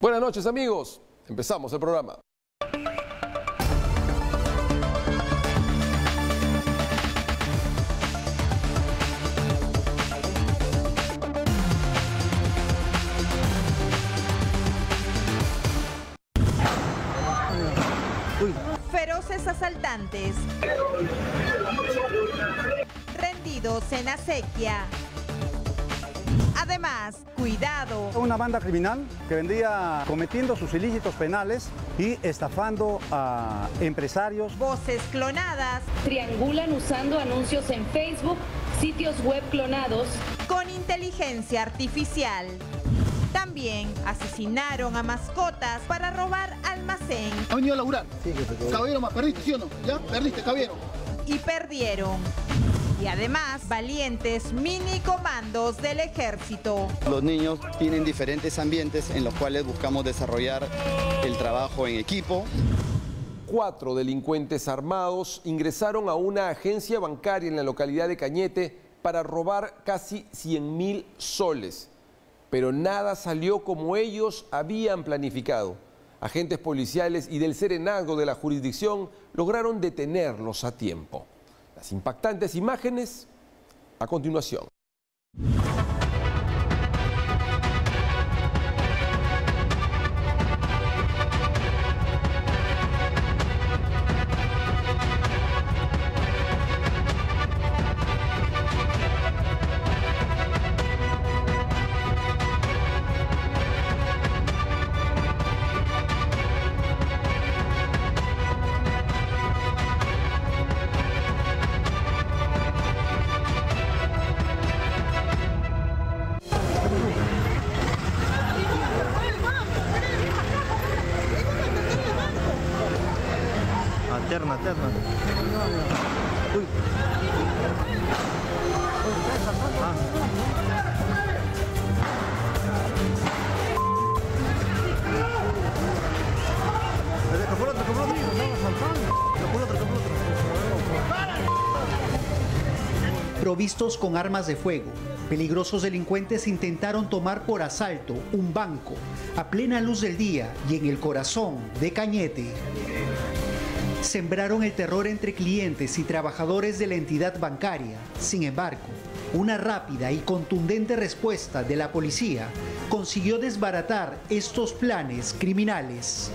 Buenas noches, amigos. Empezamos el programa. Feroces asaltantes, rendidos en acequia. Además, cuidado. Una banda criminal que vendría cometiendo sus ilícitos penales y estafando a empresarios. Voces clonadas. Triangulan usando anuncios en Facebook, sitios web clonados. Con inteligencia artificial. También asesinaron a mascotas para robar almacén. Ha venido a laburar. Sí, caballero, perdiste, ¿sí o no? ¿Ya? Perdiste, caballero. Y perdieron. Y además, valientes mini comandos del ejército. Los niños tienen diferentes ambientes en los cuales buscamos desarrollar el trabajo en equipo. 4 delincuentes armados ingresaron a una agencia bancaria en la localidad de Cañete para robar casi 100.000 soles. Pero nada salió como ellos habían planificado. Agentes policiales y del serenazgo de la jurisdicción lograron detenerlos a tiempo. Las impactantes imágenes a continuación. Alterna. Uy. Provistos con armas de fuego, peligrosos delincuentes intentaron tomar por asalto un banco a plena luz del día y en el corazón de Cañete. Sembraron el terror entre clientes y trabajadores de la entidad bancaria. Sin embargo, una rápida y contundente respuesta de la policía consiguió desbaratar estos planes criminales.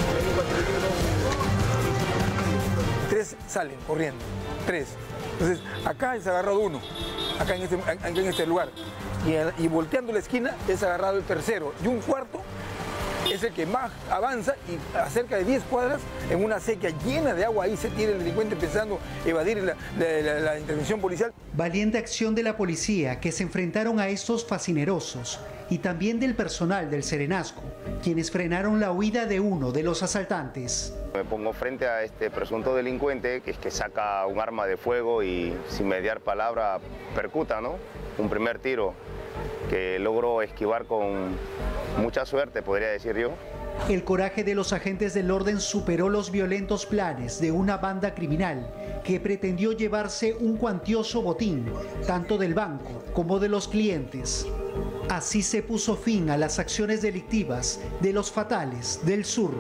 3 salen corriendo, 3. Entonces, acá se ha agarrado uno, acá en este lugar. Y volteando la esquina es agarrado el tercero. Y un cuarto es el que más avanza y a cerca de 10 cuadras en una acequia llena de agua. Ahí se tiene el delincuente pensando evadir la intervención policial. Valiente acción de la policía que se enfrentaron a estos fascinerosos y también del personal del serenazgo, quienes frenaron la huida de uno de los asaltantes. Me pongo frente a este presunto delincuente que saca un arma de fuego y sin mediar palabra percuta, ¿no? Un primer tiro que logró esquivar con mucha suerte, podría decir yo. El coraje de los agentes del orden superó los violentos planes de una banda criminal que pretendió llevarse un cuantioso botín, tanto del banco como de los clientes. Así se puso fin a las acciones delictivas de los fatales del sur.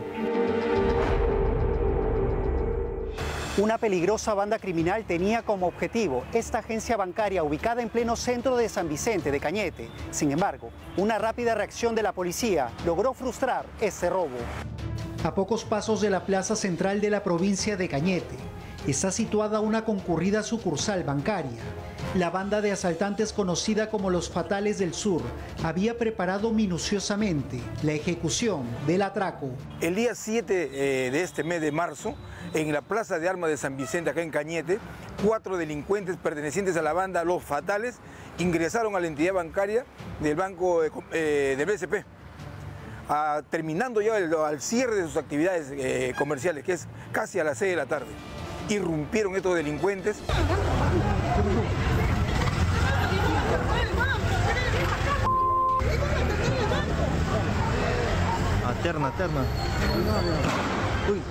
Una peligrosa banda criminal tenía como objetivo esta agencia bancaria ubicada en pleno centro de San Vicente de Cañete. Sin embargo, una rápida reacción de la policía logró frustrar este robo. A pocos pasos de la plaza central de la provincia de Cañete está situada una concurrida sucursal bancaria. La banda de asaltantes conocida como los Fatales del Sur había preparado minuciosamente la ejecución del atraco. El día 7 de este mes de marzo, en la Plaza de Armas de San Vicente, acá en Cañete, 4 delincuentes pertenecientes a la banda Los Fatales ingresaron a la entidad bancaria del banco del BCP, terminando ya al cierre de sus actividades comerciales, que es casi a las 6 de la tarde. Irrumpieron estos delincuentes. Alterna. Uy.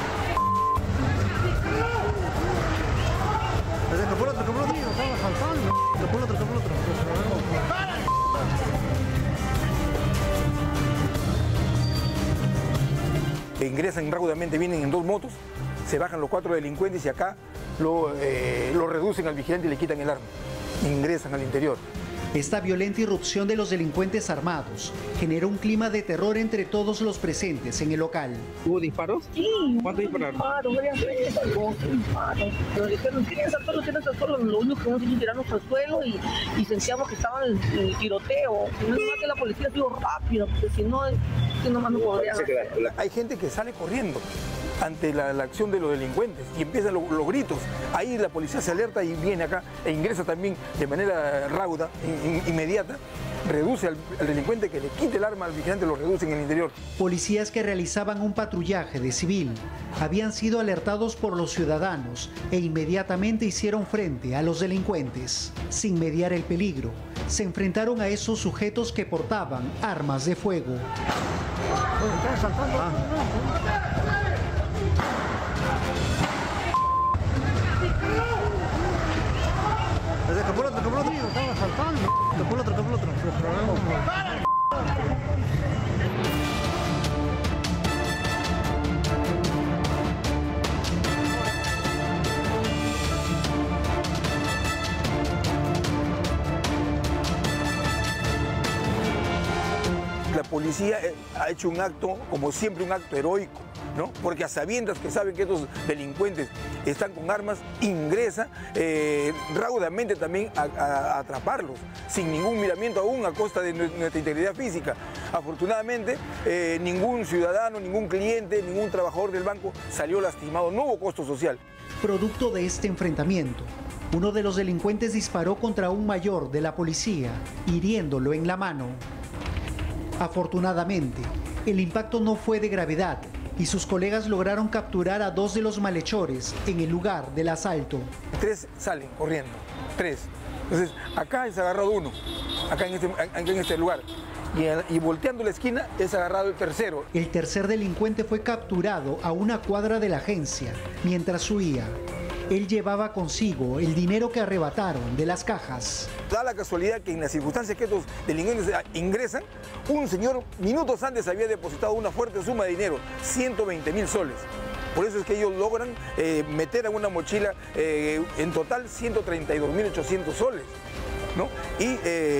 Desde que por otro, estaba saltando. ingresan rápidamente, vienen en 2 motos, se bajan los 4 delincuentes y acá lo reducen al vigilante y le quitan el arma. Ingresan al interior. Esta violenta irrupción de los delincuentes armados generó un clima de terror entre todos los presentes en el local. ¿Hubo disparos? Sí. ¿Cuántos dispararon? Varias veces, 12 disparos. Nos dijeron, tienes al suelo, lo único que hemos hecho es tirarnos al suelo y sentíamos que estaba el tiroteo. No es que la policía ha sido rápida, porque si no, que nomás no podría hacer. Hay gente que sale corriendo ante la acción de los delincuentes y empiezan los gritos. Ahí la policía se alerta y viene acá e ingresa también de manera rauda, inmediata, reduce al delincuente que le quite el arma al vigilante, lo reduce en el interior. Policías que realizaban un patrullaje de civil habían sido alertados por los ciudadanos e inmediatamente hicieron frente a los delincuentes. Sin mediar el peligro, se enfrentaron a esos sujetos que portaban armas de fuego. La policía ha hecho un acto, como siempre, un acto heroico, ¿no? Porque a sabiendas que saben que estos delincuentes están con armas, ingresa raudamente también a atraparlos, sin ningún miramiento aún, a costa de nuestra integridad física. Afortunadamente, ningún ciudadano, ningún cliente, ningún trabajador del banco salió lastimado, no hubo costo social. Producto de este enfrentamiento, uno de los delincuentes disparó contra un mayor de la policía, hiriéndolo en la mano. Afortunadamente, el impacto no fue de gravedad y sus colegas lograron capturar a 2 de los malhechores en el lugar del asalto. 3 salen corriendo, 3. Entonces, acá es agarrado uno, acá en este lugar. Y volteando la esquina es agarrado el tercero. El tercer delincuente fue capturado a una cuadra de la agencia mientras huía. Él llevaba consigo el dinero que arrebataron de las cajas. Da la casualidad que en las circunstancias que estos delincuentes ingresan, un señor minutos antes había depositado una fuerte suma de dinero, 120.000 soles. Por eso es que ellos logran meter en una mochila en total 132.800 soles, ¿no? Y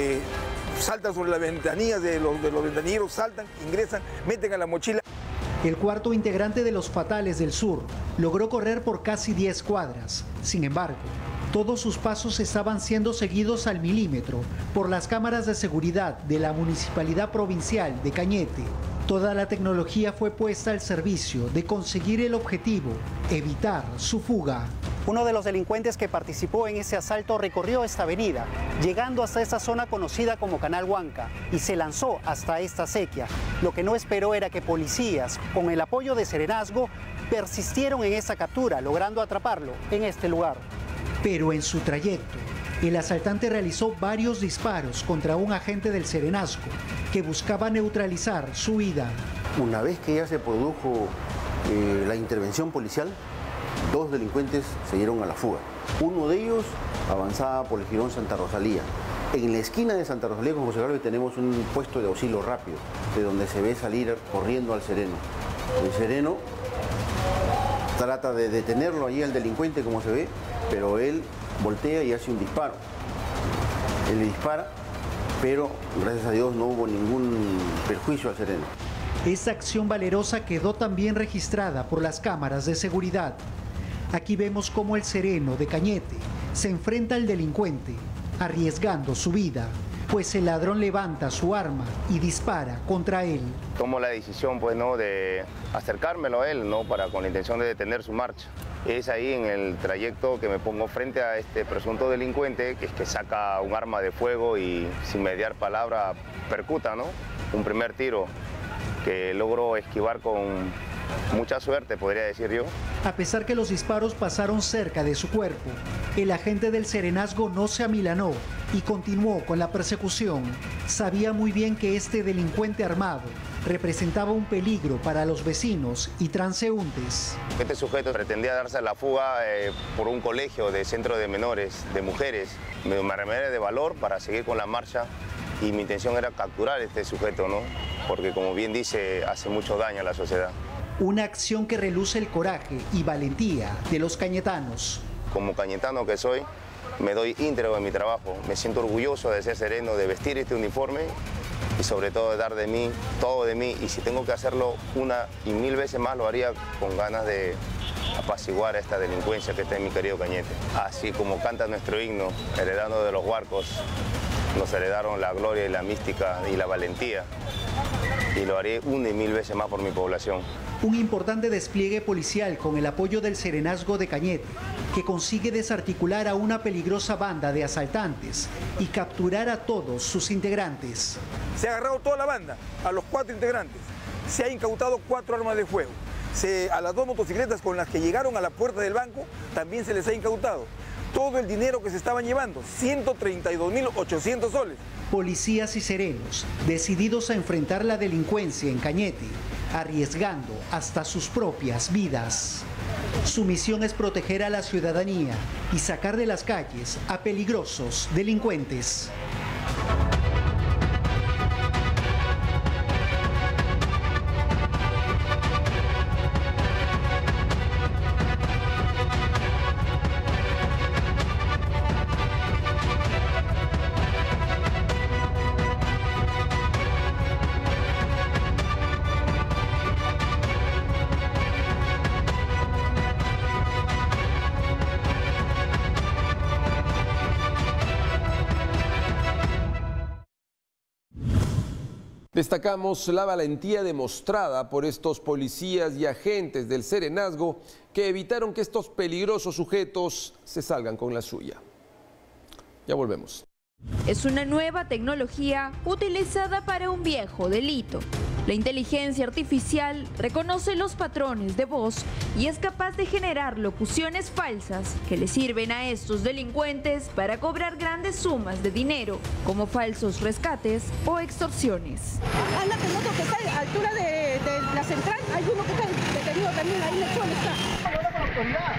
saltan sobre las ventanillas de los ventanilleros, saltan, ingresan, meten a la mochila. El cuarto integrante de los Fatales del Sur logró correr por casi 10 cuadras. Sin embargo, todos sus pasos estaban siendo seguidos al milímetro por las cámaras de seguridad de la Municipalidad Provincial de Cañete. Toda la tecnología fue puesta al servicio de conseguir el objetivo, evitar su fuga. Uno de los delincuentes que participó en ese asalto recorrió esta avenida, llegando hasta esa zona conocida como Canal Huanca, y se lanzó hasta esta acequia. Lo que no esperó era que policías, con el apoyo de Serenazgo, persistieron en esa captura, logrando atraparlo en este lugar. Pero en su trayecto, el asaltante realizó varios disparos contra un agente del Serenazgo que buscaba neutralizar su huida. Una vez que ya se produjo la intervención policial, 2 delincuentes se dieron a la fuga. Uno de ellos avanzaba por el jirón Santa Rosalía. En la esquina de Santa Rosalía con José Garvey tenemos un puesto de auxilio rápido, de donde se ve salir corriendo al Sereno. El Sereno trata de detenerlo allí al delincuente, como se ve, pero él voltea y hace un disparo. Él le dispara, pero gracias a Dios no hubo ningún perjuicio al Sereno. Esta acción valerosa quedó también registrada por las cámaras de seguridad. Aquí vemos cómo el Sereno de Cañete se enfrenta al delincuente, arriesgando su vida, pues el ladrón levanta su arma y dispara contra él. Tomo la decisión, pues, ¿no?, de acercármelo a él, ¿no?, con la intención de detener su marcha. Es ahí en el trayecto que me pongo frente a este presunto delincuente que saca un arma de fuego y sin mediar palabra percuta, ¿no?, un primer tiro que logro esquivar con mucha suerte, podría decir yo. A pesar que los disparos pasaron cerca de su cuerpo, el agente del Serenazgo no se amilanó y continuó con la persecución. Sabía muy bien que este delincuente armado representaba un peligro para los vecinos y transeúntes. Este sujeto pretendía darse a la fuga por un colegio de centro de menores, de mujeres. Me armé de valor para seguir con la marcha y mi intención era capturar a este sujeto, ¿no?, porque como bien dice, hace mucho daño a la sociedad. Una acción que reluce el coraje y valentía de los cañetanos. Como cañetano que soy, me doy íntegro en mi trabajo. Me siento orgulloso de ser sereno, de vestir este uniforme y sobre todo de dar de mí, todo de mí. Y si tengo que hacerlo una y mil veces más, lo haría con ganas de apaciguar a esta delincuencia que está en mi querido Cañete. Así como canta nuestro himno, heredando de los huarcos, nos heredaron la gloria y la mística y la valentía. Y lo haré una y mil veces más por mi población. Un importante despliegue policial con el apoyo del Serenazgo de Cañete, que consigue desarticular a una peligrosa banda de asaltantes y capturar a todos sus integrantes. Se ha agarrado toda la banda, a los 4 integrantes. Se ha incautado 4 armas de fuego. A las 2 motocicletas con las que llegaron a la puerta del banco también se les ha incautado. Todo el dinero que se estaban llevando, 132.800 soles. Policías y serenos, decididos a enfrentar la delincuencia en Cañete, arriesgando hasta sus propias vidas. Su misión es proteger a la ciudadanía y sacar de las calles a peligrosos delincuentes. Destacamos la valentía demostrada por estos policías y agentes del Serenazgo que evitaron que estos peligrosos sujetos se salgan con la suya. Ya volvemos. Es una nueva tecnología utilizada para un viejo delito. La inteligencia artificial reconoce los patrones de voz y es capaz de generar locuciones falsas que le sirven a estos delincuentes para cobrar grandes sumas de dinero, como falsos rescates o extorsiones. Anda que moto que está a la altura de la central, hay uno que está detenido también, ahí le está.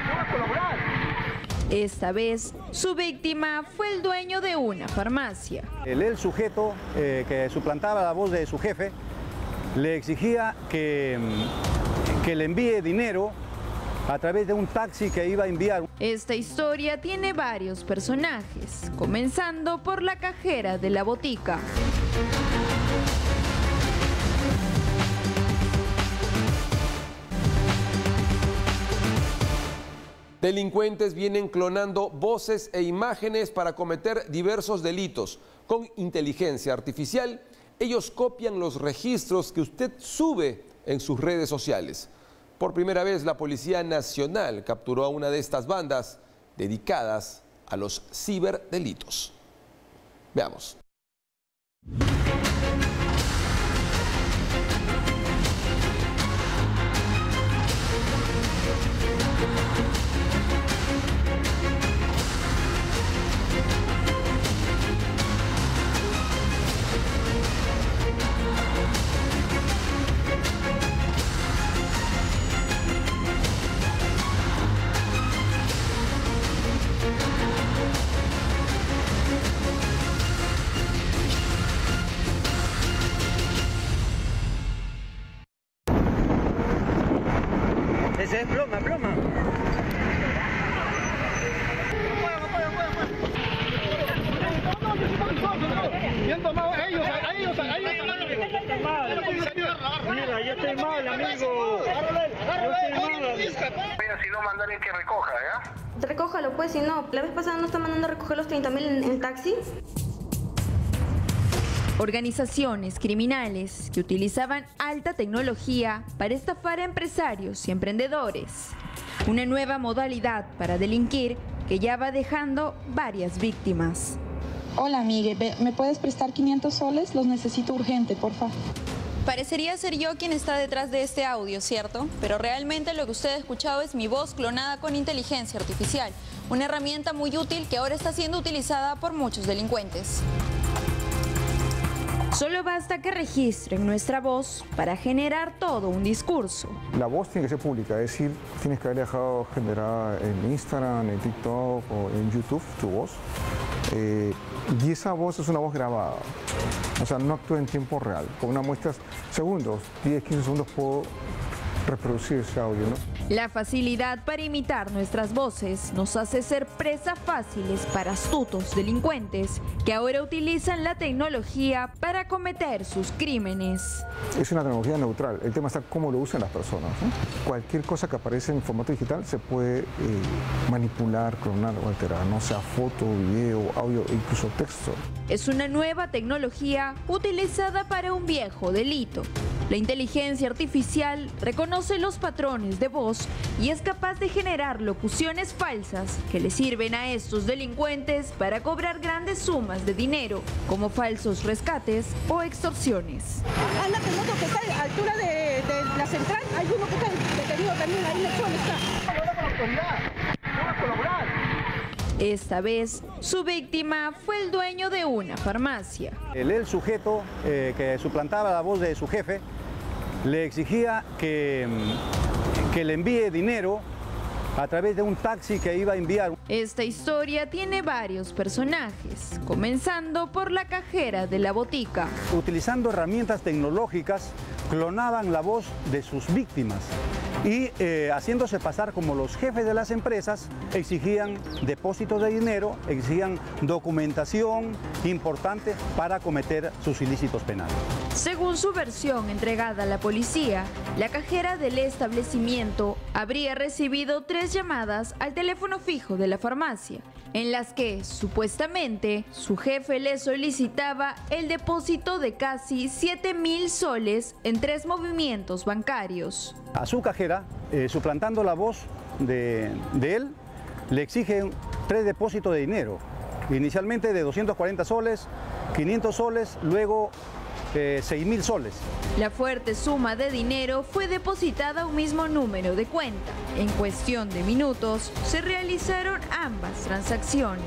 Esta vez, su víctima fue el dueño de una farmacia. El sujeto que suplantaba la voz de su jefe le exigía que le envíe dinero a través de un taxi que iba a enviar. Esta historia tiene varios personajes, comenzando por la cajera de la botica. Delincuentes vienen clonando voces e imágenes para cometer diversos delitos. Con inteligencia artificial, ellos copian los registros que usted sube en sus redes sociales. Por primera vez, la Policía Nacional capturó a una de estas bandas dedicadas a los ciberdelitos. Veamos. Ese es ploma. Bien tomado ellos. Mira, yo estoy mal, amigo. Si no, mandarle que recoja, ¿ya? Recójalo, pues, si no. La vez pasada no está mandando a recoger los 30.000 en taxi. Organizaciones criminales que utilizaban alta tecnología para estafar a empresarios y emprendedores. Una nueva modalidad para delinquir que ya va dejando varias víctimas. Hola, amigue, ¿me puedes prestar 500 soles? Los necesito urgente, por favor. Parecería ser yo quien está detrás de este audio, ¿cierto? Pero realmente lo que usted ha escuchado es mi voz clonada con inteligencia artificial. Una herramienta muy útil que ahora está siendo utilizada por muchos delincuentes. Solo basta que registren nuestra voz para generar todo un discurso. La voz tiene que ser pública, es decir, tienes que haber dejado generada en Instagram, en TikTok o en YouTube tu voz. Y esa voz es una voz grabada, o sea, no actúa en tiempo real. Con una muestra, segundos, 10, 15 segundos puedo reproducir ese audio, ¿no? La facilidad para imitar nuestras voces nos hace ser presa fáciles para astutos delincuentes que ahora utilizan la tecnología para cometer sus crímenes. Es una tecnología neutral, el tema está cómo lo usan las personas, ¿no? Cualquier cosa que aparece en formato digital se puede manipular, clonar o alterar, no sea foto, video, audio e incluso texto. Es una nueva tecnología utilizada para un viejo delito. La inteligencia artificial reconoce los patrones de voz y es capaz de generar locuciones falsas que le sirven a estos delincuentes para cobrar grandes sumas de dinero, como falsos rescates o extorsiones. Anda, que otro que está a la altura de la central, hay uno que está detenido también, ahí en el suelo está. Ahora con la autoridad, vamos a colaborar. Esta vez, su víctima fue el dueño de una farmacia. El sujeto que suplantaba la voz de su jefe le exigía que le envíe dinero a través de un taxi que iba a enviar. Esta historia tiene varios personajes, comenzando por la cajera de la botica. Utilizando herramientas tecnológicas, clonaban la voz de sus víctimas y haciéndose pasar como los jefes de las empresas, exigían depósitos de dinero, exigían documentación importante para cometer sus ilícitos penales. Según su versión entregada a la policía, la cajera del establecimiento habría recibido 3 llamadas al teléfono fijo de la farmacia, en las que, supuestamente, su jefe le solicitaba el depósito de casi 7.000 soles en 3 movimientos bancarios. A su cajera, suplantando la voz de él, le exigen 3 depósitos de dinero, inicialmente de 240 soles, 500 soles, luego 6.000 soles. La fuerte suma de dinero fue depositada a un mismo número de cuenta. En cuestión de minutos, se realizaron ambas transacciones.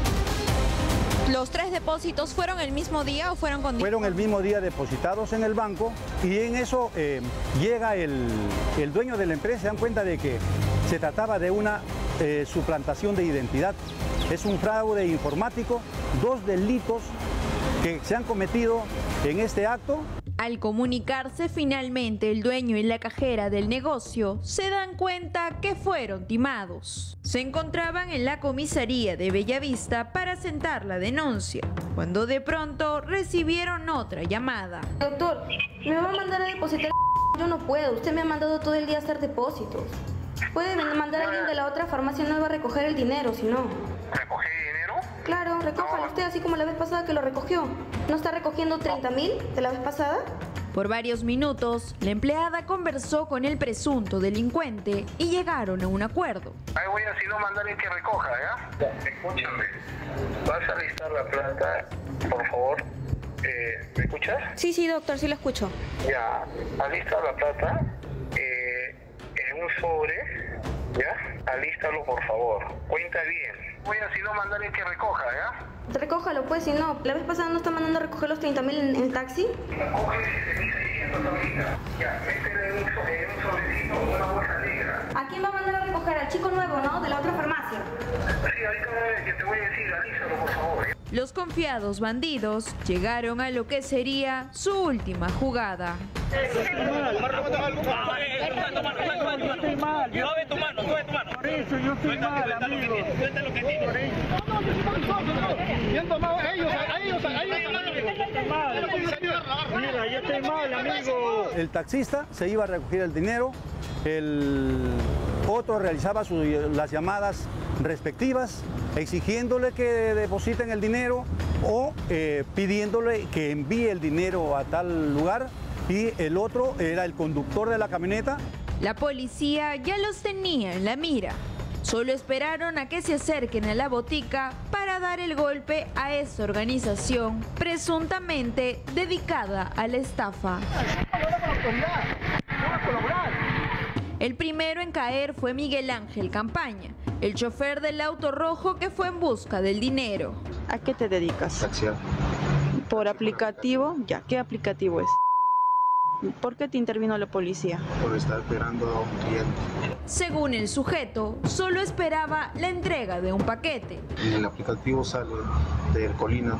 ¿Los 3 depósitos fueron el mismo día o fueron con... Fueron el mismo día depositados en el banco y en eso llega el dueño de la empresa, se dan cuenta de que se trataba de una suplantación de identidad. Es un fraude informático, 2 delitos que se han cometido en este acto. Al comunicarse finalmente el dueño y la cajera del negocio, se dan cuenta que fueron timados. Se encontraban en la comisaría de Bellavista para sentar la denuncia, cuando de pronto recibieron otra llamada. Doctor, me va a mandar a depositar. Yo no puedo, usted me ha mandado todo el día a hacer depósitos. Puede mandar a alguien de la otra farmacia nueva a recoger el dinero, si no. ¿Recoger dinero? Claro, recójalo usted así como la vez pasada que lo recogió. ¿No está recogiendo 30.000 de la vez pasada? Por varios minutos, la empleada conversó con el presunto delincuente y llegaron a un acuerdo. Ahí voy a si no mandar el que recoja, ¿ya? Escúchame, vas a alistar la plata, por favor. ¿Me escuchas? Sí, doctor, sí lo escucho. Ya, alista la plata en un sobre, ¿ya? Alístalo, por favor. Cuenta bien. Voy a si no mandar el que recoja, ¿ya? Recójalo, pues, si no. La vez pasada no está mandando a recoger los 30.000 en el taxi. Coge ya, métele en un sobrecito una bolsa negra. ¿A quién va a mandar a recoger? Al chico nuevo, ¿no? De la otra farmacia. Sí, ahorita que te voy a decir, alístalo, por favor. Los confiados bandidos llegaron a lo que sería su última jugada. Por eso yo estoy mal, amigo. Cuenta lo que tienes. Mira, yo estoy mal, amigo. El taxista se iba a recoger el dinero, el otro realizaba las llamadas respectivas, exigiéndole que depositen el dinero o pidiéndole que envíe el dinero a tal lugar, y el otro era el conductor de la camioneta. La policía ya los tenía en la mira. Solo esperaron a que se acerquen a la botica para dar el golpe a esta organización presuntamente dedicada a la estafa. El primero en caer fue Miguel Ángel Campaña, el chofer del auto rojo que fue en busca del dinero. ¿A qué te dedicas? Taxiar. ¿Por aplicativo? Ya, ¿qué aplicativo es? ¿Por qué te intervino la policía? Por estar esperando a un cliente. Según el sujeto, solo esperaba la entrega de un paquete. En el aplicativo sale del Colina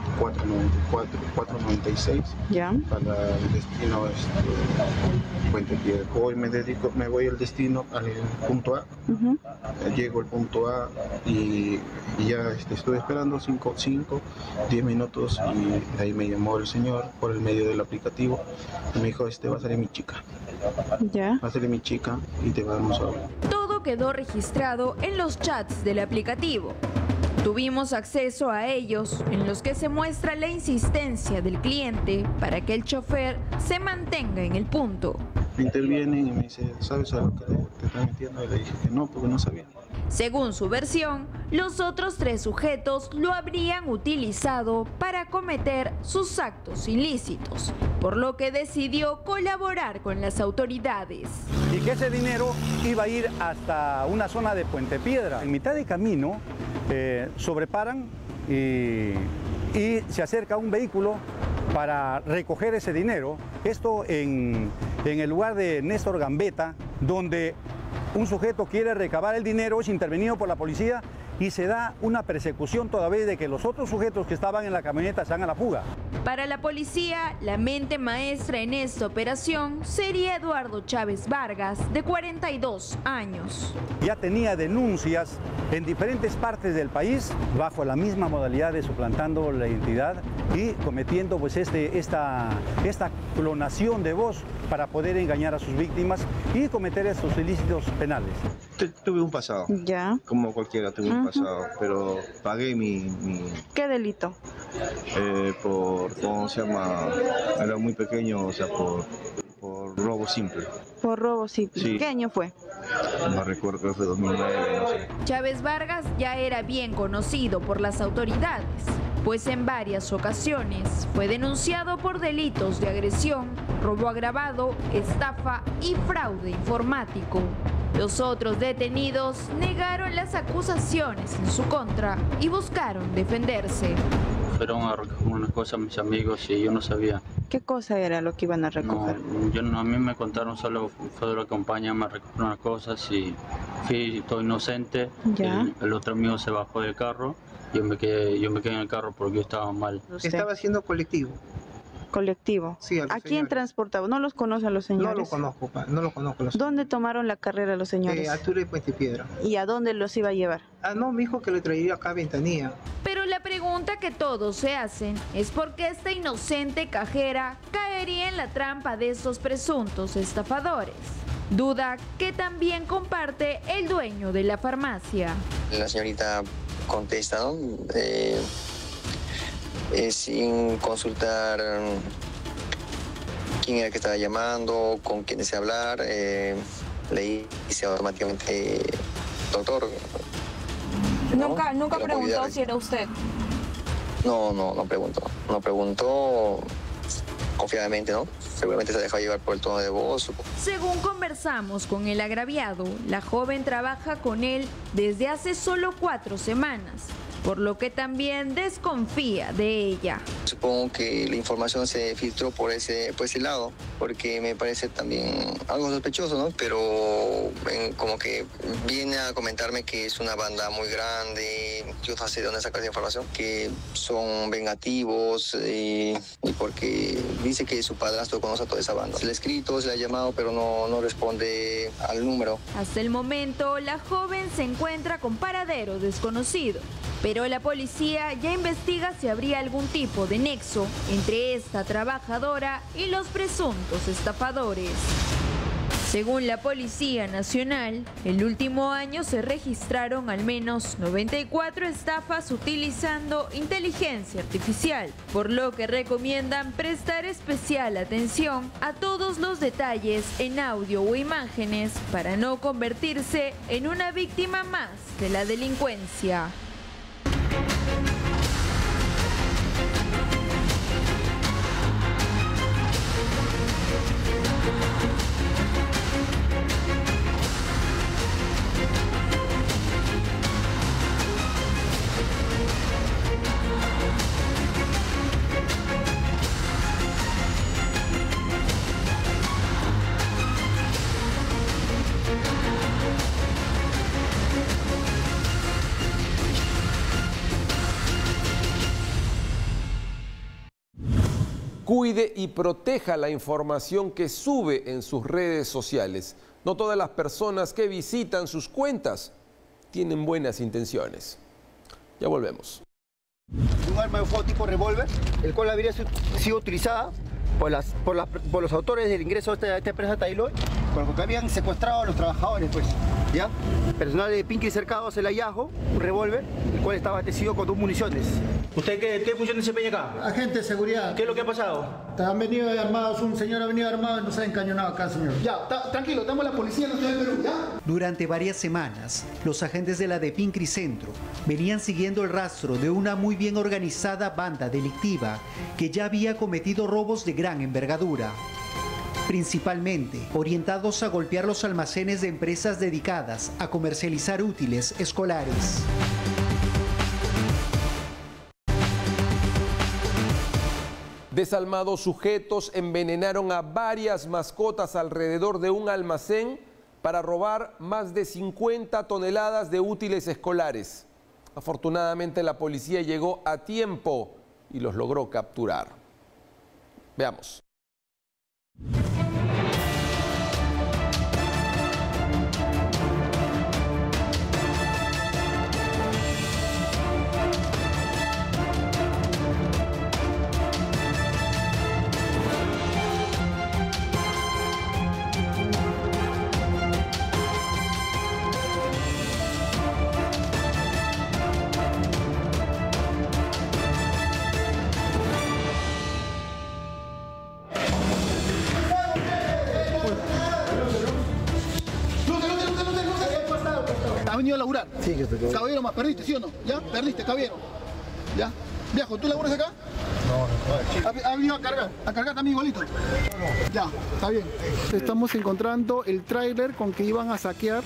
496 para el destino Puente Piedra. Hoy me voy al destino, al punto A. Llego al punto A y ya estoy esperando 10 minutos y de ahí me llamó el señor por el medio del aplicativo y me dijo, va a salir mi chica. Va a salir mi chica y te vamos a ver. Todo quedó registrado en los chats del aplicativo. Tuvimos acceso a ellos, en los que se muestra la insistencia del cliente para que el chofer se mantenga en el punto. Me intervienen y me dice, ¿sabes a lo que te estás metiendo? Y le dije que no, porque no sabía. Según su versión, los otros 3 sujetos lo habrían utilizado para cometer sus actos ilícitos, por lo que decidió colaborar con las autoridades. Y que ese dinero iba a ir hasta una zona de Puente Piedra. En mitad de camino sobreparan y se acerca un vehículo para recoger ese dinero. Esto en el lugar de Néstor Gambetta, donde un sujeto quiere recabar el dinero, es intervenido por la policía y se da una persecución toda vez de que los otros sujetos que estaban en la camioneta se dan a la fuga. Para la policía, la mente maestra en esta operación sería Eduardo Chávez Vargas, de 42 años. Ya tenía denuncias en diferentes partes del país bajo la misma modalidad de suplantando la identidad y cometiendo pues esta clonación de voz para poder engañar a sus víctimas y cometer estos ilícitos penales. Tuve un pasado, como cualquiera tuve un pasado, pero pagué mi... ¿Qué delito? ¿Cómo se llama? Era muy pequeño, o sea, por robo simple. Por robo simple. Sí. ¿Qué año fue? No recuerdo, creo que fue 2009, no sé. Chávez Vargas ya era bien conocido por las autoridades, pues en varias ocasiones fue denunciado por delitos de agresión, robo agravado, estafa y fraude informático. Los otros detenidos negaron las acusaciones en su contra y buscaron defenderse. Fueron a recoger unas cosas mis amigos y yo no sabía. ¿Qué cosa era lo que iban a recoger? No, a mí me contaron solo, fue de la compañía, me recogió unas cosas y fui todo inocente. El otro amigo se bajó del carro, yo me quedé en el carro porque yo estaba mal. Estaba haciendo colectivo. ¿Colectivo? Sí, ¿A quién transportaba? ¿No los conoce a los señores? No los conozco, no los conozco. ¿Dónde tomaron la carrera los señores? Altura de Puente Piedra. ¿Y a dónde los iba a llevar? No, me dijo que le traería acá a Ventanilla. Pero la pregunta que todos se hacen es por qué esta inocente cajera caería en la trampa de estos presuntos estafadores. Duda que también comparte el dueño de la farmacia. La señorita contesta, ¿no? Sin consultar quién era que estaba llamando, con quién desea hablar, le dice automáticamente, doctor. Nunca preguntó si era usted. No preguntó. No preguntó confiadamente, ¿no? Seguramente se ha dejado llevar por el tono de voz. Según conversamos con el agraviado, la joven trabaja con él desde hace solo 4 semanas, por lo que también desconfía de ella. Supongo que la información se filtró por ese lado, porque me parece también algo sospechoso, ¿no? Pero como que viene a comentarme que es una banda muy grande, yo no sé de dónde sacar esa información, que son vengativos y porque dice que su padrastro conoce a toda esa banda. Se le ha escrito, se le ha llamado, pero no responde al número. Hasta el momento, la joven se encuentra con paradero desconocido, pero la policía ya investiga si habría algún tipo de nexo entre esta trabajadora y los presuntos estafadores. Según la Policía Nacional, el último año se registraron al menos 94 estafas utilizando inteligencia artificial, por lo que recomiendan prestar especial atención a todos los detalles en audio o imágenes para no convertirse en una víctima más de la delincuencia. Cuide y proteja la información que sube en sus redes sociales. No todas las personas que visitan sus cuentas tienen buenas intenciones. Ya volvemos. Un arma de fuego tipo revólver, el cual habría sido utilizada por los autores del ingreso de esta empresa Tailoy, porque habían secuestrado a los trabajadores, pues, ¿ya? El personal de Pinky cercado hace el hallazgo, un revólver, el cual estaba abastecido con 2 municiones. ¿Usted qué función desempeña acá? Agente de seguridad. ¿Qué es lo que ha pasado? Han venido armados, un señor ha venido armado y nos ha encañonado acá, señor. Ya, tranquilo, estamos la Policía Nacional del Perú, ¿ya? Durante varias semanas, los agentes de la DEPINCRI Centro venían siguiendo el rastro de una muy bien organizada banda delictiva que ya había cometido robos de gran envergadura, principalmente orientados a golpear los almacenes de empresas dedicadas a comercializar útiles escolares. Desalmados sujetos envenenaron a varias mascotas alrededor de un almacén para robar más de 50 toneladas de útiles escolares. Afortunadamente la policía llegó a tiempo y los logró capturar. Veamos. ¿Has venido a laburar? Sí, que te quedo. Caballero, más perdiste, ¿sí o no? ¿Ya? Perdiste, caballero. ¿Ya? Viejo, ¿tú laburas acá? No. ¿Ha venido a cargar también igualito? No. Ya, está bien. Estamos encontrando el tráiler con que iban a saquear.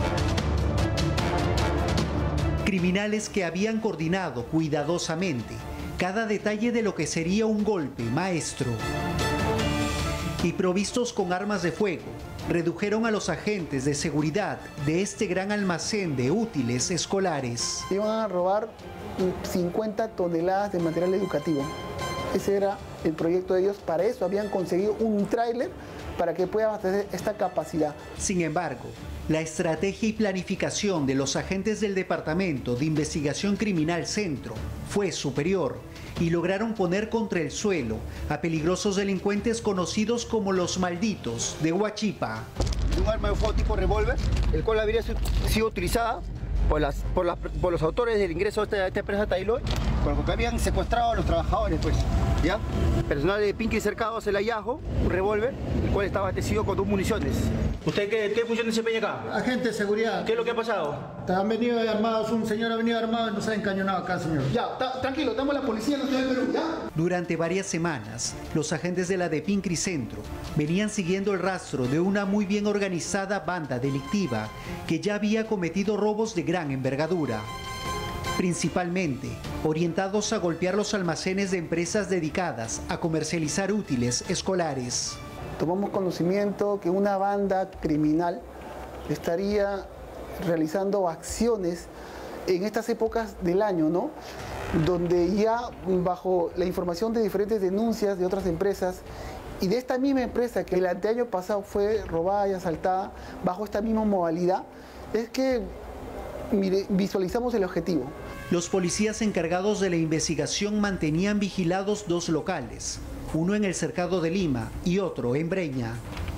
Criminales que habían coordinado cuidadosamente cada detalle de lo que sería un golpe maestro. Y provistos con armas de fuego, redujeron a los agentes de seguridad de este gran almacén de útiles escolares. Iban a robar 50 toneladas de material educativo. Ese era el proyecto de ellos. Para eso habían conseguido un tráiler para que pueda abastecer esta capacidad. Sin embargo, la estrategia y planificación de los agentes del Departamento de Investigación Criminal Centro fue superior y lograron poner contra el suelo a peligrosos delincuentes conocidos como los malditos de Huachipa. Un arma de fuego tipo revólver, el cual habría sido utilizada por los autores del ingreso de esta empresa Tailoy, porque habían secuestrado a los trabajadores, pues, ¿ya? El personal de Pinky cercado hace el hallazgo, un revólver, el cual estaba abastecido con 2 municiones. ¿Usted qué función desempeña acá? Agente de seguridad. ¿Qué es lo que ha pasado? Han venido armados, un señor ha venido armado y nos ha encañonado acá, señor. Ya, tranquilo, estamos la Policía Nacional del Perú, ¿ya? Durante varias semanas, los agentes de la DEPINCRI Centro venían siguiendo el rastro de una muy bien organizada banda delictiva que ya había cometido robos de gran envergadura, principalmente orientados a golpear los almacenes de empresas dedicadas a comercializar útiles escolares. Tomamos conocimiento que una banda criminal estaría realizando acciones en estas épocas del año, ¿no? Donde ya bajo la información de diferentes denuncias de otras empresas y de esta misma empresa que el anteaño pasado fue robada y asaltada bajo esta misma modalidad, es que visualizamos el objetivo. Los policías encargados de la investigación mantenían vigilados 2 locales, uno en el Cercado de Lima y otro en Breña.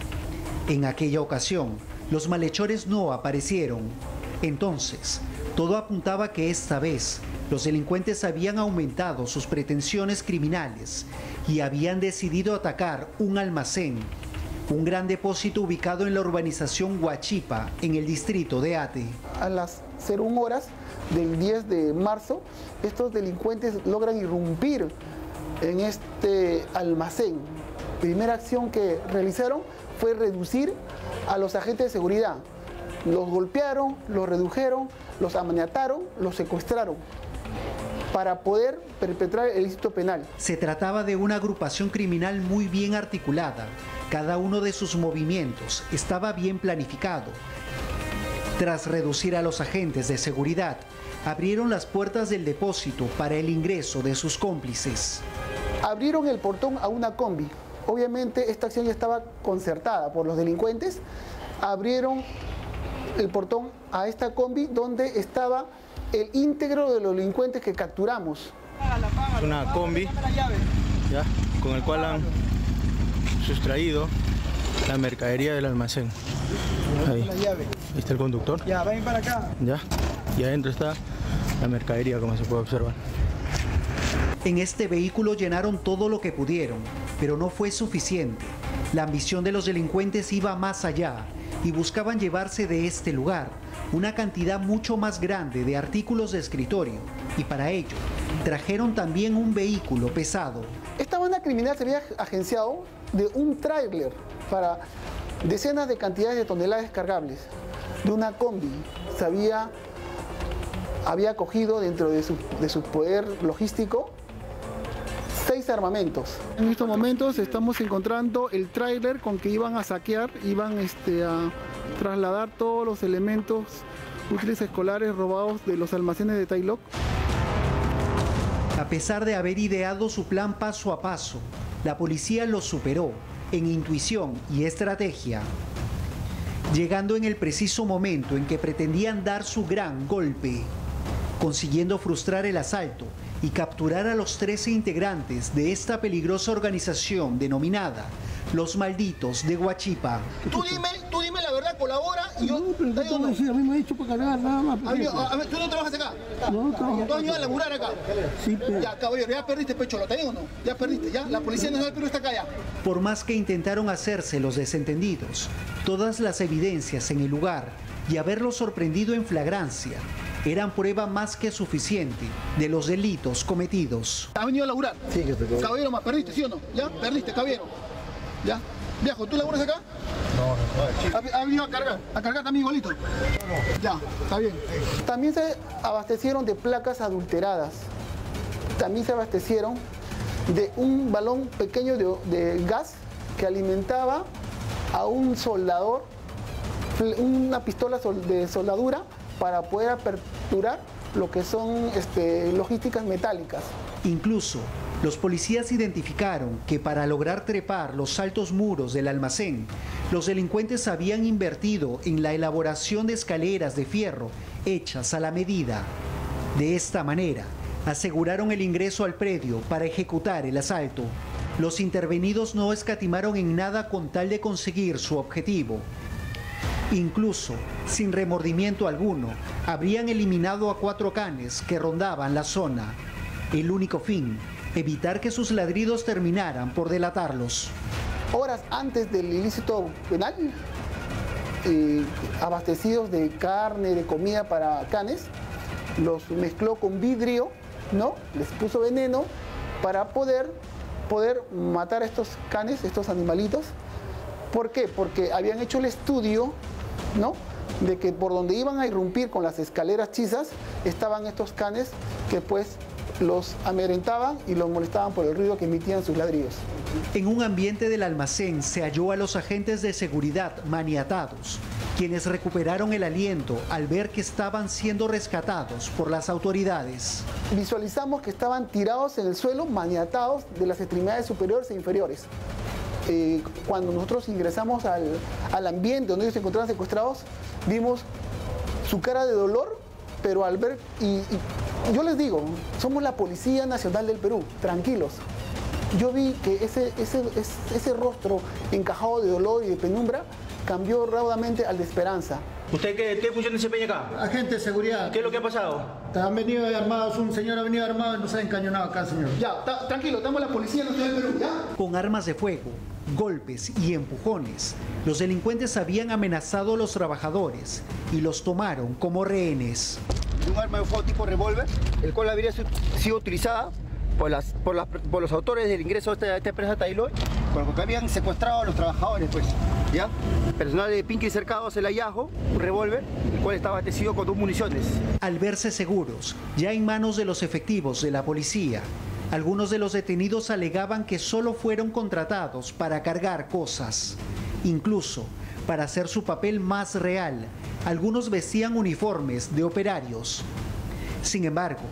En aquella ocasión, los malhechores no aparecieron. Entonces, todo apuntaba que esta vez los delincuentes habían aumentado sus pretensiones criminales y habían decidido atacar un almacén, un gran depósito ubicado en la urbanización Huachipa, en el distrito de Ate. A las 01 horas del 10 de marzo, estos delincuentes logran irrumpir en este almacén. Primera acción que realizaron fue reducir a los agentes de seguridad. Los golpearon, los redujeron, los amaniataron, los secuestraron para poder perpetrar el ilícito penal. Se trataba de una agrupación criminal muy bien articulada. Cada uno de sus movimientos estaba bien planificado. Tras reducir a los agentes de seguridad, abrieron las puertas del depósito para el ingreso de sus cómplices. abrieron el portón a una combi. Obviamente esta acción ya estaba concertada por los delincuentes. Abrieron el portón a esta combi donde estaba el íntegro de los delincuentes que capturamos. Es una combi, ¿ya?, con el cual han sustraído la mercadería del almacén. Ahí está el conductor. Ya, ven para acá. Ya, y adentro está la mercadería, como se puede observar. En este vehículo llenaron todo lo que pudieron, pero no fue suficiente. La ambición de los delincuentes iba más allá y buscaban llevarse de este lugar una cantidad mucho más grande de artículos de escritorio, y para ello trajeron también un vehículo pesado. Esta banda criminal se había agenciado de un tráiler para decenas de cantidades de toneladas descargables, de una combi. Se había cogido dentro de su poder logístico 6 armamentos. En estos momentos estamos encontrando el tráiler con que iban a saquear, iban a trasladar todos los elementos útiles escolares robados de los almacenes de Tailoc. A pesar de haber ideado su plan paso a paso, la policía lo superó en intuición y estrategia, llegando en el preciso momento en que pretendían dar su gran golpe, consiguiendo frustrar el asalto y capturar a los 13 integrantes de esta peligrosa organización denominada Los Malditos de Huachipa. Tú dime la verdad, colabora y yo... No, pero a mí me ha dicho para cargar nada más. A ver, ¿tú no trabajas acá? No trabajo. ¿Tú has venido a laburar acá? Sí, pero... Ya, caballero, ya perdiste pecho, ¿lo tenés o no? Ya perdiste, ya. La Policía Nacional del Perú está acá ya. Por más que intentaron hacerse los desentendidos, todas las evidencias en el lugar y haberlos sorprendido en flagrancia eran prueba más que suficiente de los delitos cometidos. ¿Has venido a laburar? Sí, que te quedo. Caballero, más perdiste, ¿sí o no? ¿Ya? Perdiste, caballero. ¿Ya? Viejo, ¿tú laburas acá? No. ¿Has venido a cargar también igualito? No. Ya, está bien. También se abastecieron de placas adulteradas. También se abastecieron de un balón pequeño de gas que alimentaba a un soldador, una pistola de soldadura para poder aperturar lo que son logísticas metálicas. Incluso los policías identificaron que para lograr trepar los altos muros del almacén, los delincuentes habían invertido en la elaboración de escaleras de fierro hechas a la medida. De esta manera, aseguraron el ingreso al predio para ejecutar el asalto. Los intervenidos no escatimaron en nada con tal de conseguir su objetivo. Incluso, sin remordimiento alguno, habrían eliminado a 4 canes que rondaban la zona. El único fin, evitar que sus ladridos terminaran por delatarlos. Horas antes del ilícito penal, abastecidos de carne, de comida para canes, los mezcló con vidrio, ¿no? Les puso veneno para poder matar a estos canes, estos animalitos. ¿Por qué? Porque habían hecho el estudio, ¿no?, de que por donde iban a irrumpir con las escaleras chizas estaban estos canes que pues los amedrentaban y los molestaban por el ruido que emitían sus ladrillos. En un ambiente del almacén se halló a los agentes de seguridad maniatados, quienes recuperaron el aliento al ver que estaban siendo rescatados por las autoridades. Visualizamos que estaban tirados en el suelo, maniatados de las extremidades superiores e inferiores. Cuando nosotros ingresamos al ambiente donde ellos se encontraban secuestrados, vimos su cara de dolor, pero al ver, y yo les digo, somos la Policía Nacional del Perú, tranquilos. Yo vi que ese rostro encajado de dolor y de penumbra cambió rápidamente al de esperanza. ¿Usted qué función desempeña acá? Agente de seguridad. ¿Qué es lo que ha pasado? Han venido armados, un señor ha venido armado y nos ha encañonado acá, señor. Ya, tranquilo, estamos la Policía Nacional del Perú, ¿ya? Con armas de fuego, golpes y empujones, los delincuentes habían amenazado a los trabajadores y los tomaron como rehenes. Un arma de fuego tipo revólver, el cual habría sido utilizada por los autores del ingreso de esta empresa Tailoc, porque habían secuestrado a los trabajadores, pues, ¿ya? Personal de Pinky cercados el hallazgo, un revólver, el cual estaba abastecido con 2 municiones. Al verse seguros, ya en manos de los efectivos de la policía, algunos de los detenidos alegaban que solo fueron contratados para cargar cosas. Incluso, para hacer su papel más real, algunos vestían uniformes de operarios. Sin embargo,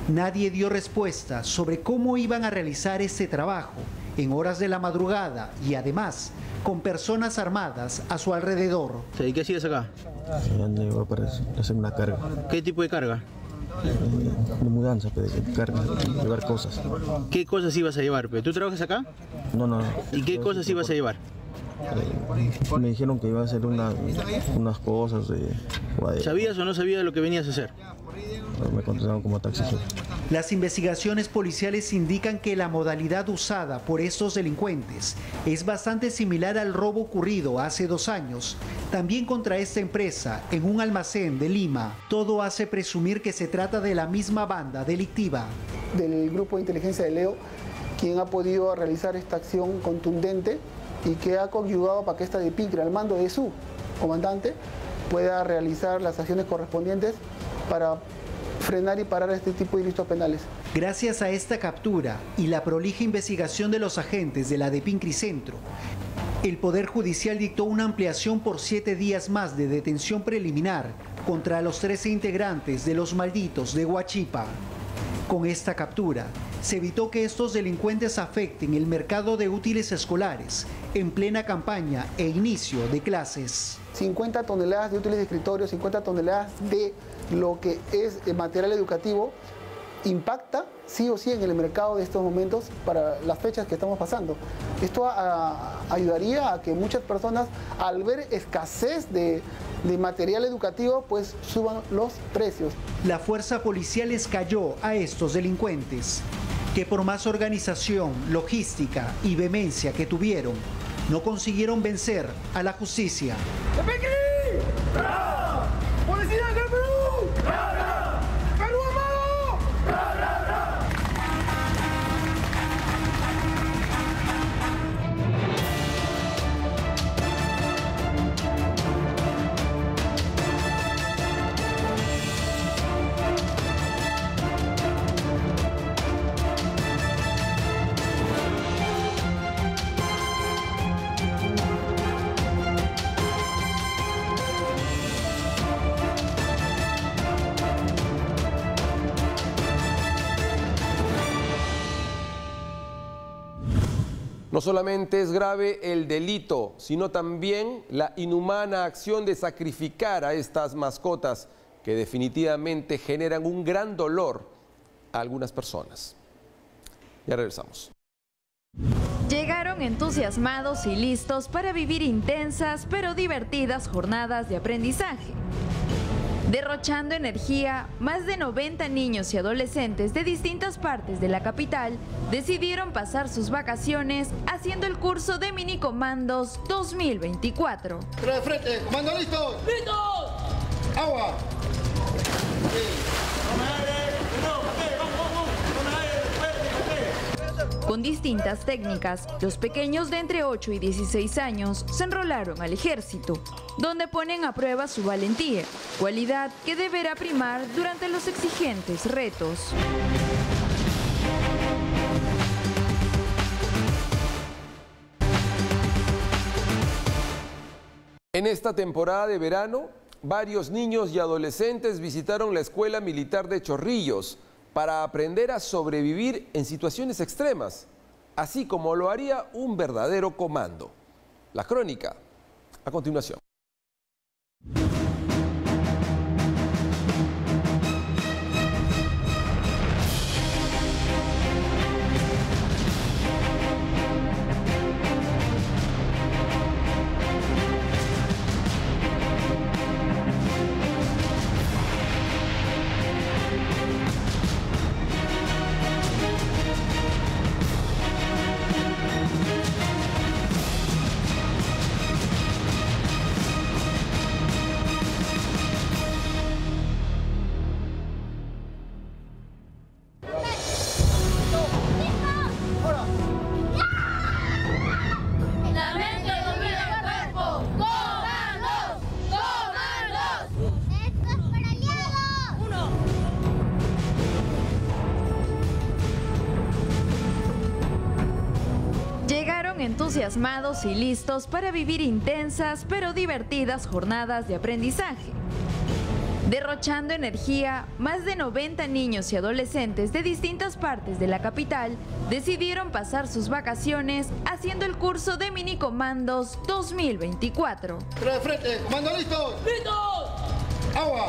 Nadie dio respuesta sobre cómo iban a realizar este trabajo en horas de la madrugada y además con personas armadas a su alrededor. ¿Y qué hacías acá? Iba para hacer una carga. ¿Qué tipo de carga? De mudanza, de carga, llevar cosas. ¿Qué cosas ibas a llevar? ¿Tú trabajas acá? No. ¿Y qué cosas ibas a llevar? Me dijeron que iba a hacer unas cosas. ¿Sabías o no sabías lo que venías a hacer? Me contrataron como taxista. Las investigaciones policiales indican que la modalidad usada por estos delincuentes es bastante similar al robo ocurrido hace 2 años, también contra esta empresa, en un almacén de Lima. Todo hace presumir que se trata de la misma banda delictiva. Del grupo de inteligencia de Leo, quien ha podido realizar esta acción contundente y que ha conyugado para que esta de Picre, al mando de su comandante, pueda realizar las acciones correspondientes para frenar y parar este tipo de delitos penales. Gracias a esta captura y la prolija investigación de los agentes de la DEPINCRICentro, el Poder Judicial dictó una ampliación por 7 días más de detención preliminar contra los 13 integrantes de los malditos de Huachipa. Con esta captura, se evitó que estos delincuentes afecten el mercado de útiles escolares en plena campaña e inicio de clases. 50 toneladas de útiles de escritorio, 50 toneladas de lo que es material educativo, impacta sí o sí en el mercado de estos momentos para las fechas que estamos pasando. Esto ayudaría a que muchas personas, al ver escasez de material educativo, pues suban los precios. La fuerza policial escayó a estos delincuentes, que por más organización, logística y vehemencia que tuvieron, no consiguieron vencer a la justicia. ¡Policía del Perú! ¡Perú amado! No solamente es grave el delito, sino también la inhumana acción de sacrificar a estas mascotas que definitivamente generan un gran dolor a algunas personas. Ya regresamos. Llegaron entusiasmados y listos para vivir intensas pero divertidas jornadas de aprendizaje. Derrochando energía, más de 90 niños y adolescentes de distintas partes de la capital decidieron pasar sus vacaciones haciendo el curso de Minicomandos 2024. ¡Tres de frente! ¡Comando listos! ¡Listos! ¡Agua! Con distintas técnicas, los pequeños de entre 8 y 16 años se enrolaron al ejército, donde ponen a prueba su valentía, cualidad que deberá primar durante los exigentes retos. En esta temporada de verano, varios niños y adolescentes visitaron la Escuela Militar de Chorrillos para aprender a sobrevivir en situaciones extremas, así como lo haría un verdadero comando. La crónica, a continuación. Entusiasmados y listos para vivir intensas pero divertidas jornadas de aprendizaje. Derrochando energía, más de 90 niños y adolescentes de distintas partes de la capital decidieron pasar sus vacaciones haciendo el curso de Minicomandos 2024. ¡Tres de frente! ¡Comando listos! ¡Listos! ¡Agua!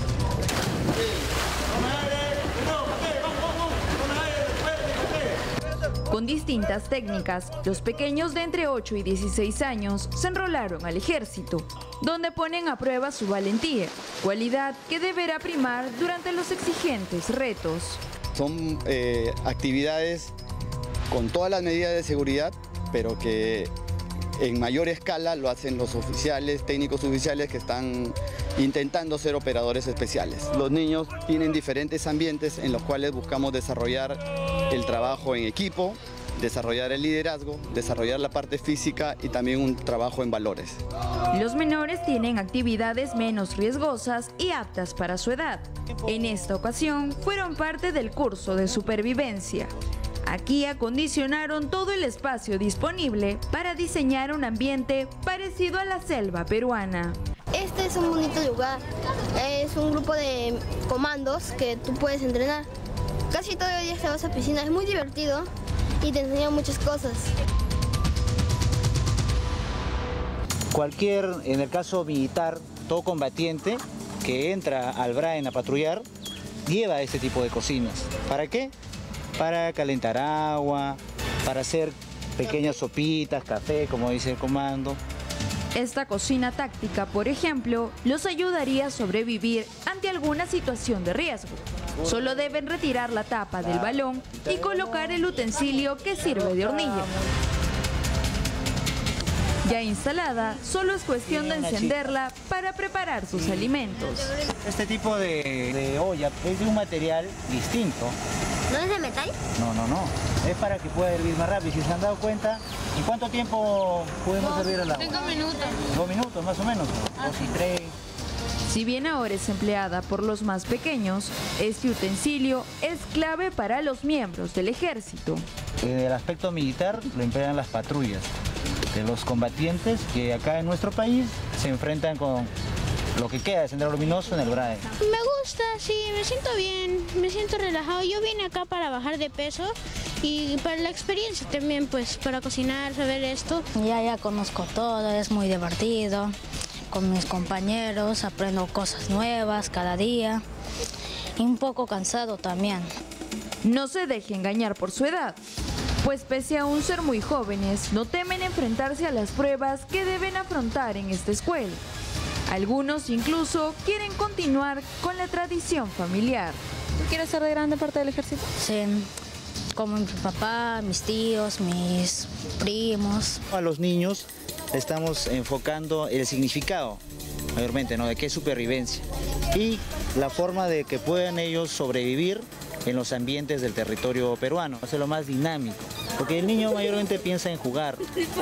Con distintas técnicas, los pequeños de entre 8 y 16 años se enrolaron al ejército, donde ponen a prueba su valentía, cualidad que deberá primar durante los exigentes retos. Son actividades con todas las medidas de seguridad, pero que en mayor escala lo hacen los oficiales, técnicos oficiales que están intentando ser operadores especiales. Los niños tienen diferentes ambientes en los cuales buscamos desarrollar el trabajo en equipo, desarrollar el liderazgo, desarrollar la parte física y también un trabajo en valores. Los menores tienen actividades menos riesgosas y aptas para su edad. En esta ocasión fueron parte del curso de supervivencia. Aquí acondicionaron todo el espacio disponible para diseñar un ambiente parecido a la selva peruana. Este es un bonito lugar, es un grupo de comandos que tú puedes entrenar. Casi todo el día te vas a piscina, es muy divertido y te enseñan muchas cosas. En el caso militar, todo combatiente que entra al BRAEN a patrullar, lleva este tipo de cocinas. ¿Para qué? Para calentar agua, para hacer pequeñas sopitas, café, como dice el comando. Esta cocina táctica, por ejemplo, los ayudaría a sobrevivir ante alguna situación de riesgo. Solo deben retirar la tapa del balón y colocar el utensilio que sirve de hornilla. Ya instalada, solo es cuestión de encenderla para preparar sus alimentos. Este tipo de olla es de un material distinto. ¿No es de metal? No. Es para que pueda hervir más rápido. Si se han dado cuenta, ¿en cuánto tiempo podemos hervir el agua? 5 minutos. 2 minutos más o menos. 2 y 3. Si bien ahora es empleada por los más pequeños, este utensilio es clave para los miembros del ejército. En el aspecto militar lo emplean las patrullas de los combatientes que acá en nuestro país se enfrentan con lo que queda de Sendero Luminoso en el BRAE. Me gusta, sí, me siento bien, me siento relajado. Yo vine acá para bajar de peso y para la experiencia también, pues para cocinar, saber esto. Ya conozco todo, es muy divertido. Con mis compañeros aprendo cosas nuevas cada día y un poco cansado también. No se deje engañar por su edad, pues pese a aún ser muy jóvenes, no temen enfrentarse a las pruebas que deben afrontar en esta escuela. Algunos incluso quieren continuar con la tradición familiar. ¿Tú quieres ser de grande parte del ejército? Sí, como mi papá, mis tíos, mis primos. A los niños estamos enfocando el significado, mayormente, ¿no? De qué es supervivencia y la forma de que puedan ellos sobrevivir en los ambientes del territorio peruano, hacerlo más dinámico, porque el niño mayormente piensa en jugar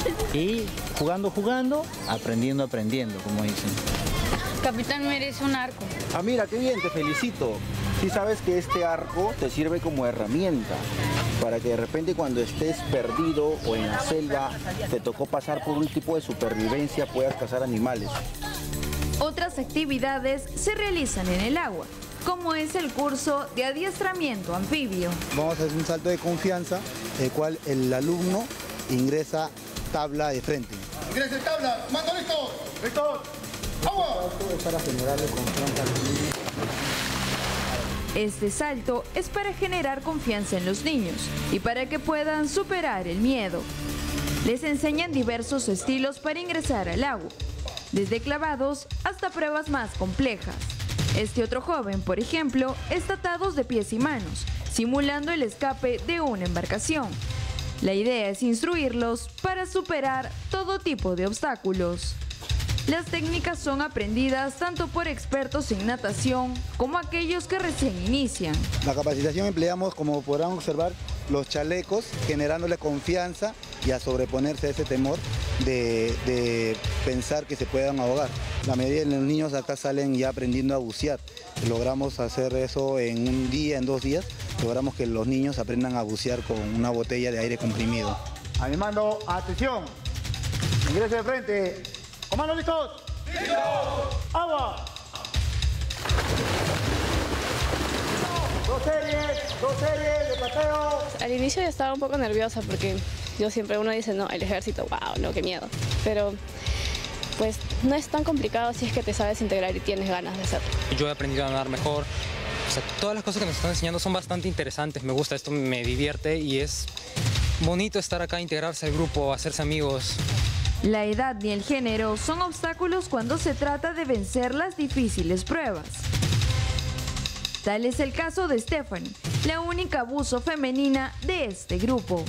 y jugando, aprendiendo, como dicen. Capitán, merece un arco. Ah, mira, qué bien, te felicito. Sí sabes que este arco te sirve como herramienta para que de repente cuando estés perdido o en la selva te tocó pasar por un tipo de supervivencia, puedas cazar animales. Otras actividades se realizan en el agua, como es el curso de adiestramiento anfibio. Vamos a hacer un salto de confianza, el cual el alumno ingresa tabla de frente. ¡Ingrese tabla! ¡Mando listos! ¡Listos! ¡Agua! Es para generarle confianza al niño. Este salto es para generar confianza en los niños y para que puedan superar el miedo. Les enseñan diversos estilos para ingresar al agua, desde clavados hasta pruebas más complejas. Este otro joven, por ejemplo, está atados de pies y manos, simulando el escape de una embarcación. La idea es instruirlos para superar todo tipo de obstáculos. Las técnicas son aprendidas tanto por expertos en natación como aquellos que recién inician. La capacitación empleamos, como podrán observar, los chalecos, generándole confianza y a sobreponerse a ese temor de pensar que se puedan ahogar. La mayoría de los niños acá salen ya aprendiendo a bucear. Logramos hacer eso en un día, en 2 días. Logramos que los niños aprendan a bucear con una botella de aire comprimido. A mi mando, atención. Ingrese de frente. ¡Comando listos! ¡Listos! ¡Agua! 2 series de pateo. Al inicio yo estaba un poco nerviosa porque uno dice, no, el ejército, wow, no, qué miedo. Pero pues no es tan complicado si es que te sabes integrar y tienes ganas de hacerlo. Yo he aprendido a nadar mejor. O sea, todas las cosas que nos están enseñando son bastante interesantes. Me gusta esto, me divierte y es bonito estar acá, integrarse al grupo, hacerse amigos. La edad ni el género son obstáculos cuando se trata de vencer las difíciles pruebas. Tal es el caso de Stephanie, la única buzo femenina de este grupo.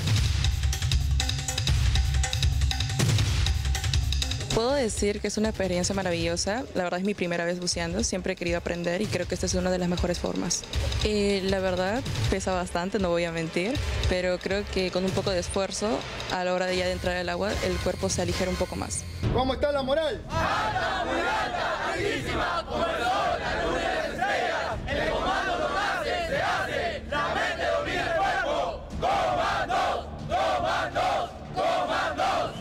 Puedo decir que es una experiencia maravillosa. La verdad es mi primera vez buceando, siempre he querido aprender y creo que esta es una de las mejores formas. La verdad pesa bastante, no voy a mentir, pero creo que con un poco de esfuerzo a la hora de ya de entrar al agua el cuerpo se aligera un poco más. ¿Cómo está la moral? ¡Alta, muy alta, altísima, como el sol, la luna y las estrellas! El comando lo se hace, la mente domina el cuerpo. ¡Comandos, comandos, comandos!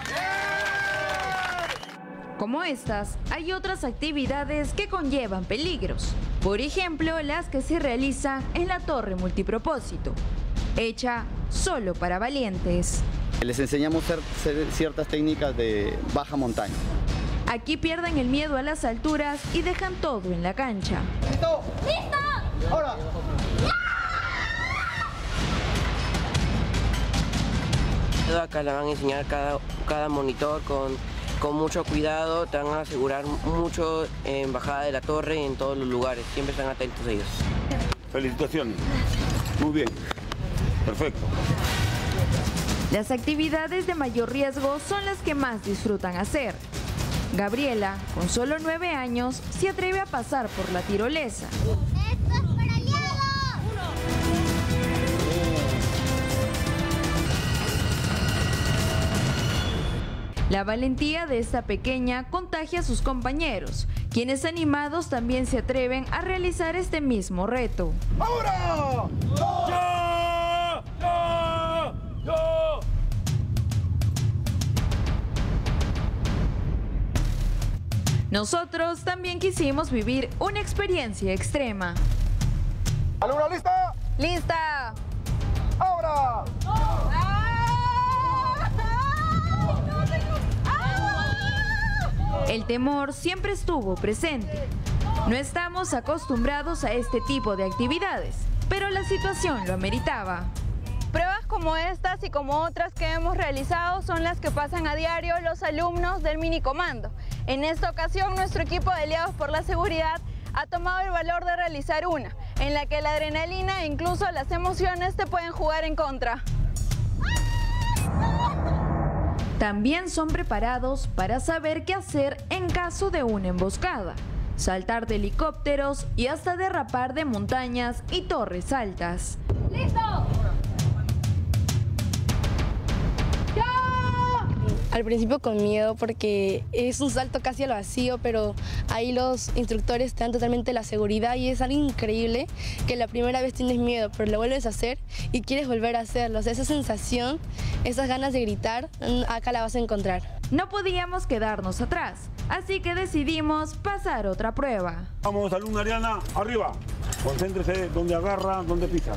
Como estas, hay otras actividades que conllevan peligros. Por ejemplo, las que se realizan en la torre multipropósito, hecha solo para valientes. Les enseñamos ciertas técnicas de baja montaña. Aquí pierden el miedo a las alturas y dejan todo en la cancha. ¿Listo? ¡Listo! ¡Ahora! Acá le van a enseñar cada monitor con mucho cuidado, te van a asegurar mucho en bajada de la torre y en todos los lugares, siempre están atentos a ellos. Felicitaciones, muy bien, perfecto. Las actividades de mayor riesgo son las que más disfrutan hacer. Gabriela, con solo 9 años, se atreve a pasar por la tirolesa. La valentía de esta pequeña contagia a sus compañeros, quienes animados también se atreven a realizar este mismo reto. ¡Ahora! ¡Ya! ¡Ya! ¡Ya! Nosotros también quisimos vivir una experiencia extrema. ¿Alumna lista? ¡Lista! ¡Ahora! El temor siempre estuvo presente. No estamos acostumbrados a este tipo de actividades, pero la situación lo ameritaba. Pruebas como estas y como otras que hemos realizado son las que pasan a diario los alumnos del minicomando. En esta ocasión, nuestro equipo de Aliados por la Seguridad ha tomado el valor de realizar una, en la que la adrenalina e incluso las emociones te pueden jugar en contra. También son preparados para saber qué hacer en caso de una emboscada, saltar de helicópteros y hasta derrapar de montañas y torres altas. ¡Listo! Al principio con miedo porque es un salto casi al vacío, pero ahí los instructores te dan totalmente la seguridad y es algo increíble que la primera vez tienes miedo, pero lo vuelves a hacer y quieres volver a hacerlo. O sea, esa sensación, esas ganas de gritar, acá la vas a encontrar. No podíamos quedarnos atrás, así que decidimos pasar otra prueba. Vamos, alumna Ariana, arriba. Concéntrese donde agarra, donde pisa.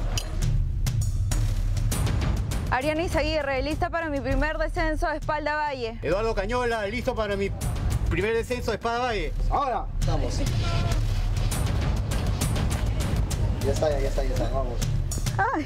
Ariana Izaguirre, lista para mi primer descenso de Espalda Valle. Eduardo Cañola, listo para mi primer descenso de Espada Valle. Ahora, vamos. Ya está, vamos. ¡Ay!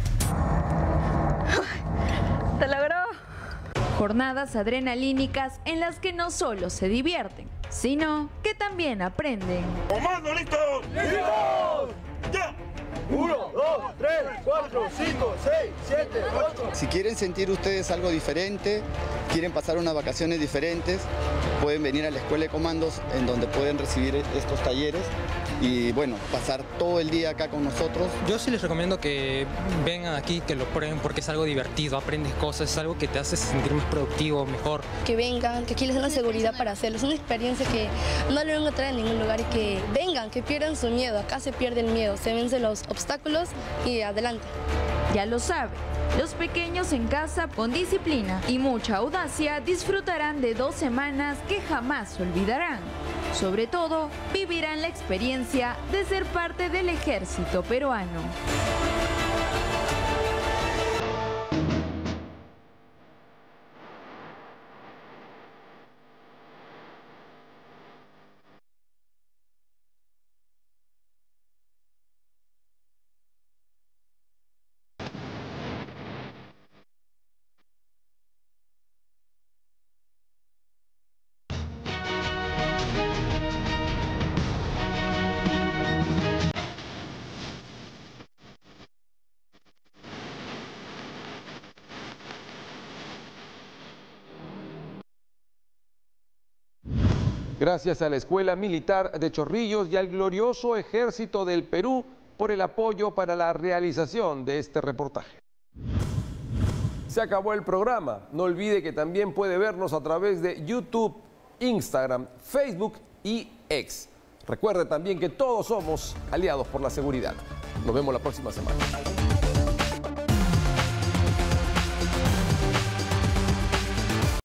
¡Se logró! Jornadas adrenalínicas en las que no solo se divierten, sino que también aprenden. ¡Comando, listos! ¡Listos! ¡Ya! 1, 2, 3, 4, 5, 6, 7, 8. Si quieren sentir ustedes algo diferente, quieren pasar unas vacaciones diferentes, pueden venir a la Escuela de Comandos en donde pueden recibir estos talleres y bueno, pasar todo el día acá con nosotros. Yo sí les recomiendo que vengan aquí, que lo prueben porque es algo divertido, aprendes cosas, es algo que te hace sentir más productivo, mejor. Que vengan, que aquí les den la seguridad para hacerlo. Es una experiencia que no lo van a encontrar en ningún lugar y que vengan, que pierdan su miedo. Acá se pierde el miedo, se vencen los obstáculos y adelante. Ya lo sabe, los pequeños en casa con disciplina y mucha audacia disfrutarán de 2 semanas que jamás olvidarán. Sobre todo, vivirán la experiencia de ser parte del ejército peruano. Gracias a la Escuela Militar de Chorrillos y al glorioso Ejército del Perú por el apoyo para la realización de este reportaje. Se acabó el programa. No olvide que también puede vernos a través de YouTube, Instagram, Facebook y X. Recuerde también que todos somos aliados por la seguridad. Nos vemos la próxima semana.